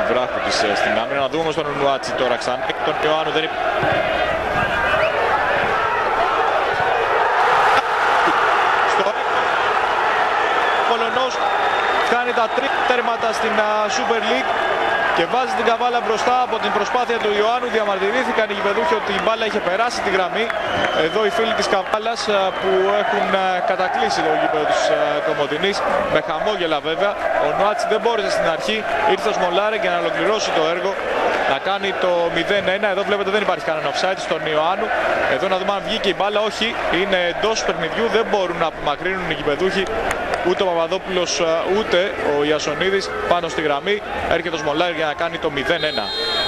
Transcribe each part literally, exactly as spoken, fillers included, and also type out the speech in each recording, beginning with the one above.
Βράχου της στην άμυνα. Να δούμε όμως τον Νουάτσι τώρα ξανά. Τον Ιωάννου δεν υπάρχει. Στο Πολωνός κάνει τα τρία τέρματα στην Super League και βάζει την καβάλα μπροστά από την προσπάθεια του Ιωάννου. Διαμαρτυρήθηκαν οι γηπεδούχοι ότι η μπάλα είχε περάσει τη γραμμή. Εδώ οι φίλοι της καβάλας που έχουν κατακλείσει το γήπεδο της Κομοτηνής, με χαμόγελα βέβαια. Ο Νουάτσι δεν μπόρεσε στην αρχή, ήρθε ο Σμολάρε για να ολοκληρώσει το έργο, να κάνει το μηδέν ένα. Εδώ βλέπετε δεν υπάρχει κανένα offside στον Ιωάννου. Εδώ να δούμε αν βγήκε η μπάλα. Όχι, είναι εντός παιχνιδιού, δεν μπορούν να απομακρύνουν οι γηπεδούχοι. Ούτε ο Παπαδόπουλος ούτε ο Ιασονίδης πάνω στη γραμμή. Έρχεται ο Σμολάρη για να κάνει το μηδέν ένα.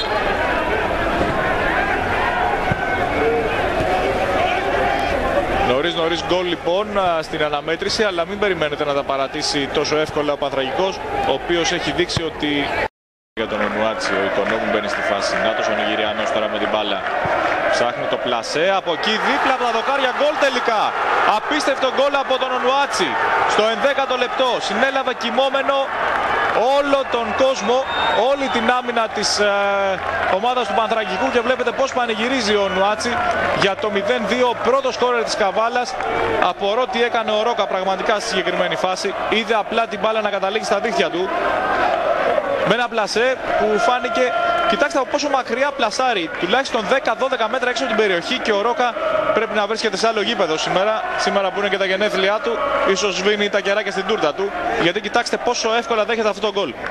Νωρίς νωρίς γκολ λοιπόν στην αναμέτρηση, αλλά μην περιμένετε να τα παρατήσει τόσο εύκολα ο Πανθρακικός, ο οποίος έχει δείξει ότι για τον Ονουάτσι, ο Οικονόμου μπαίνει στη φάση. Νάτος ο Νιγηριανός τώρα με την μπάλα. Ψάχνει το πλασέ, από εκεί δίπλα από τα δοκάρια, γκολ τελικά. Απίστευτο γκολ από τον Ονουάτσι. Στο ενδέκατο λεπτό συνέλαβε κοιμόμενο όλο τον κόσμο, όλη την άμυνα της ε, ομάδας του Πανθρακικού και βλέπετε πως πανηγυρίζει ο Ονουάτσι για το μηδέν δύο, πρώτο σκόρερ της Καβάλας. Απορώ τι έκανε ο Ρόκα πραγματικά στη συγκεκριμένη φάση. Είδε απλά την μπάλα να καταλήγει στα δίχτυα του με ένα πλασέ που φάνηκε. Κοιτάξτε από πόσο μακριά πλασάρει, τουλάχιστον δέκα δώδεκα μέτρα έξω από την περιοχή, και ο Ρόκα πρέπει να βρίσκεται σε άλλο γήπεδο σήμερα. Σήμερα που είναι και τα γενέθλιά του, ίσως σβήνει τα κεράκια στην τούρτα του, γιατί κοιτάξτε πόσο εύκολα δέχεται αυτό το γκολ.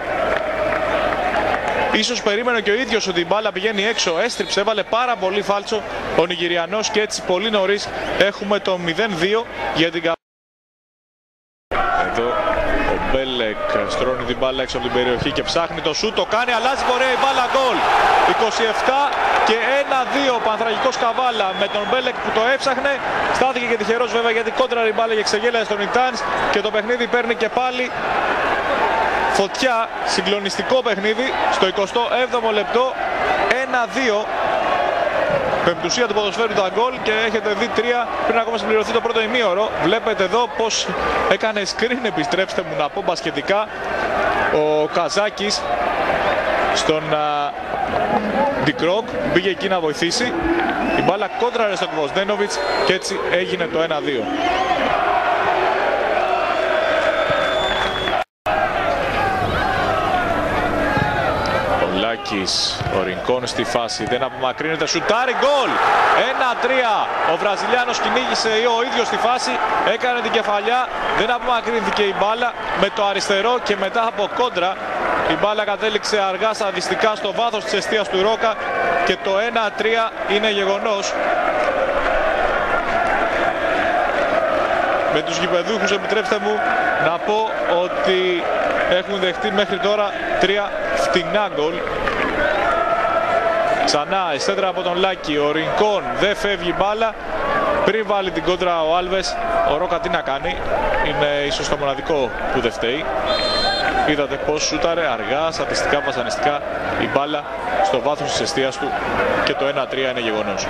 Ίσως περίμενε και ο ίδιος ότι η μπάλα πηγαίνει έξω, έστριψε, έβαλε πάρα πολύ φάλτσο ο Νιγηριανός και έτσι πολύ νωρίς έχουμε το μηδέν δύο για την Καβάλα. Εδώ ο Μπέλεκ στρώνει την μπάλα έξω από την περιοχή και ψάχνει το σούτ, το κάνει, αλλάζει πορεία η μπάλα, γκολ. είκοσι επτά και ένα δύο, Πανθρακικός Καβάλα με τον Μπέλεκ που το έψαχνε. Στάθηκε και τυχερός βέβαια γιατί κόντραρε η μπάλα και ξεγέλασε στον Ιτάνς και το παιχνίδι παίρνει και πάλι φωτιά. Συγκλονιστικό παιχνίδι στο εικοστό έβδομο λεπτό, ένα δύο. Πεμπτουσία του ποδοσφαίρου τα γκολ και έχετε δει τρία πριν ακόμα συμπληρωθεί το πρώτο ημίωρο. Βλέπετε εδώ πως έκανε screen, επιστρέψτε μου να πω μπασκετικά, ο Καζάκης στον Ντικρόκ, πήγε εκεί να βοηθήσει. Η μπάλα κόντραρε στον Κβοσδένοβιτς και έτσι έγινε το ένα δύο. Ο Ρινκόν στη φάση, δεν απομακρύνεται, σουτάρει, γκολ! ένα τρία. Ο Βραζιλιάνος κυνήγησε ο ίδιος στη φάση, έκανε την κεφαλιά, δεν απομακρύνθηκε η μπάλα με το αριστερό και μετά από κόντρα η μπάλα κατέληξε αργά σαδιστικά στο βάθος της εστίας του Ρόκα και το ένα τρία είναι γεγονός. Με τους γηπεδούχους επιτρέψτε μου να πω ότι έχουν δεχτεί μέχρι τώρα τρία φτηνά γκολ. Ξανά η σέντρα από τον Λάκη, ο Ρινκόν δεν φεύγει μπάλα. Πριν βάλει την κόντρα ο Άλβες, ο Ρόκα τι να κάνει, είναι ίσως το μοναδικό που δεν φταίει. Είδατε πως σούταρε αργά, στατιστικά, βασανιστικά η μπάλα στο βάθος της εστίας του και το ένα τρία είναι γεγονός.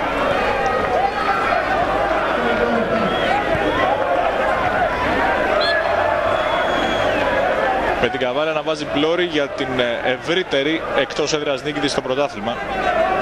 Με την Καβάλα να βάζει πλώρη για την ευρύτερη εκτός έδρας νίκη της στο πρωτάθλημα.